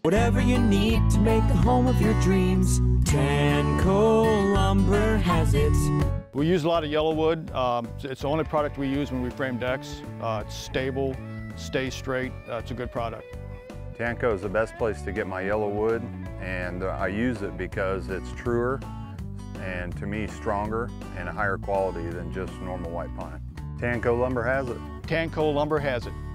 Whatever you need to make the home of your dreams, Tanco Lumber has it. We use a lot of Yellawood. It's the only product we use when we frame decks. It's stable, stays straight. It's a good product. Tanco is the best place to get my Yellawood, and I use it because it's truer and, to me, stronger and a higher quality than just normal white pine. Tanco Lumber has it. Tanco Lumber has it.